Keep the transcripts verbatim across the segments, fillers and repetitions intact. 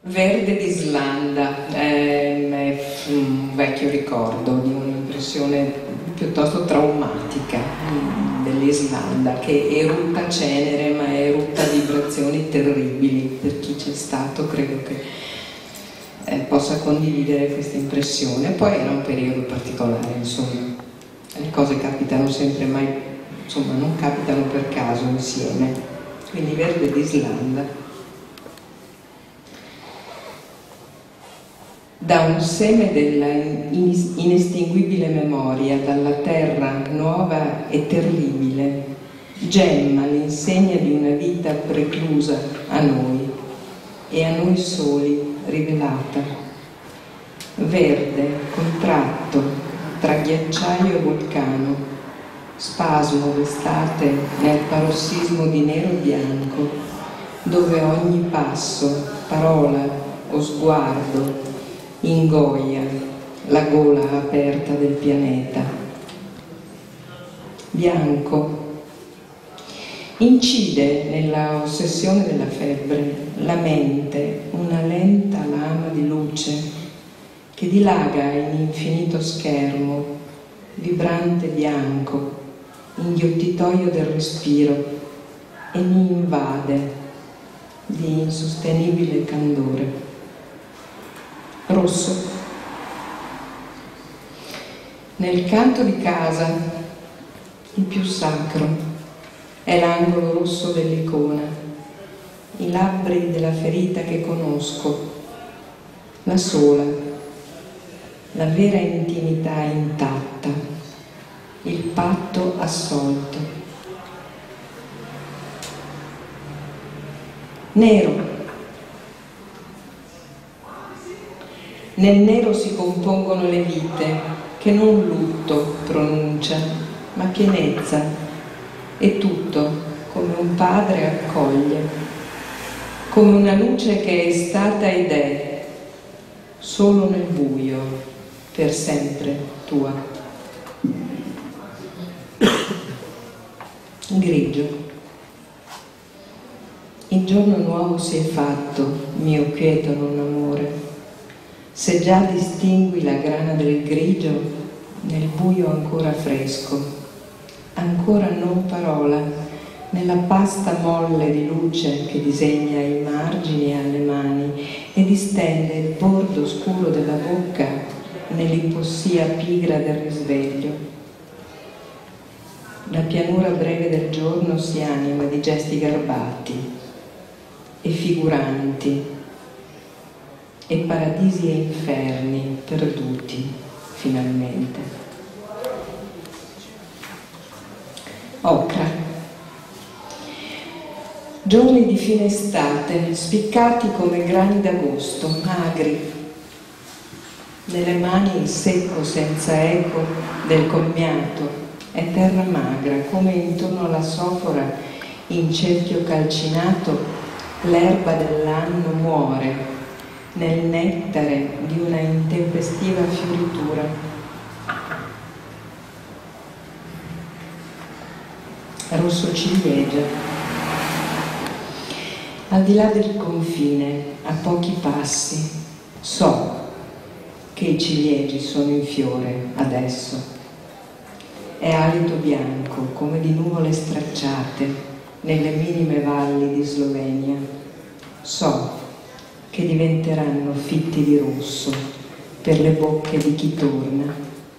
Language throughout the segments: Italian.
Verde d'Islanda è un vecchio ricordo di un'impressione piuttosto traumatica dell'Islanda, che erutta cenere ma erutta vibrazioni terribili. Per chi c'è stato credo che eh, possa condividere questa impressione. Poi era un periodo particolare, insomma, le cose capitano sempre, mai, insomma, non capitano per caso insieme. Quindi Verde d'Islanda. Da un seme della inestinguibile memoria, dalla terra nuova e terribile, gemma l'insegna di una vita preclusa a noi e a noi soli rivelata. Verde, contratto, tra ghiacciaio e vulcano, spasmo d'estate nel parossismo di nero e bianco, dove ogni passo, parola o sguardo ingoia la gola aperta del pianeta. Bianco incide nella ossessione della febbre la mente, una lenta lama di luce che dilaga in infinito schermo, vibrante bianco, inghiottitoio del respiro, e mi invade di insostenibile candore. Rosso. Nel canto di casa il più sacro è l'angolo rosso dell'icona, i labbri della ferita che conosco, la sola, la vera intimità intatta, il patto assolto. Nero. Nel nero si compongono le vite che non lutto pronuncia, ma pienezza, e tutto come un padre accoglie, come una luce che è stata ed è, solo nel buio, per sempre tua. Grigio. Il giorno nuovo si è fatto, mio quieto non amore. Se già distingui la grana del grigio, nel buio ancora fresco, ancora non parola, nella pasta molle di luce che disegna i margini alle mani e distende il bordo scuro della bocca nell'impossia pigra del risveglio. La pianura breve del giorno si anima di gesti garbati e figuranti, e paradisi e inferni perduti, finalmente. Ocra. Giorni di fine estate, spiccati come grani d'agosto, magri. Nelle mani il secco senza eco del commiato, è terra magra, come intorno alla sofora, in cerchio calcinato, l'erba dell'anno muore nel nettare di una intempestiva fioritura. Rosso ciliegia. Al di là del confine, a pochi passi, so che i ciliegi sono in fiore adesso. È alito bianco, come di nuvole stracciate nelle minime valli di Slovenia. So che diventeranno fitti di rosso per le bocche di chi torna.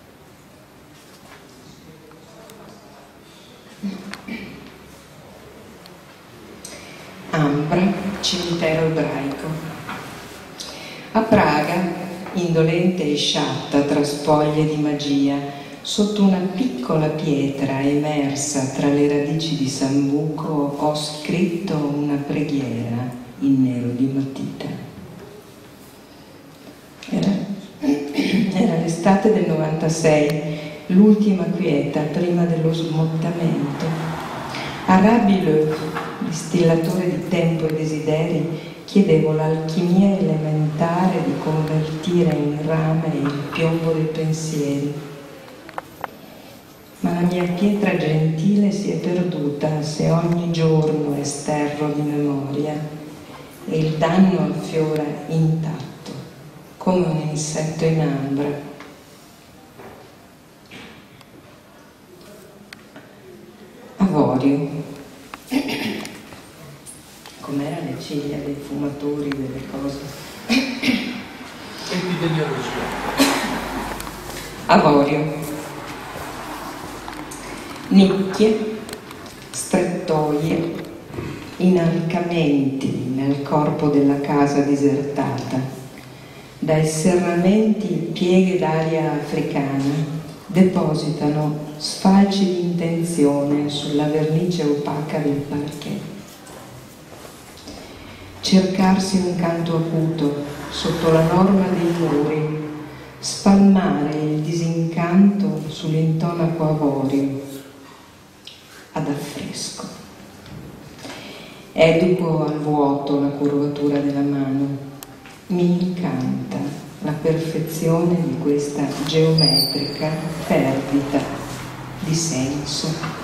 Ambra, cimitero ebraico. A Praga, indolente e sciatta tra spoglie di magia, sotto una piccola pietra emersa tra le radici di sambuco, ho scritto una preghiera in nero di matita. Era, era l'estate del novantasei, l'ultima quieta prima dello smottamento. A Rabbi Löw, distillatore di tempo e desideri, chiedevo l'alchimia elementare di convertire in rame il piombo dei pensieri. Ma la mia pietra gentile si è perduta se ogni giorno esterro di memoria e il danno affiora intatto, come un insetto in ambra. Avorio. Com'era le ciglia dei fumatori, delle cose? Epidemiologia. Avorio. Nicchie, strettoie, inalcamenti nel corpo della casa disertata. Dai serramenti pieghe d'aria africana depositano sfalci di intenzione sulla vernice opaca del parquet. Cercarsi un canto acuto sotto la norma dei muri, spalmare il disincanto sull'intonaco avorio, ad affresco. Educo al vuoto la curvatura della mano. Mi incanta la perfezione di questa geometrica perdita di senso.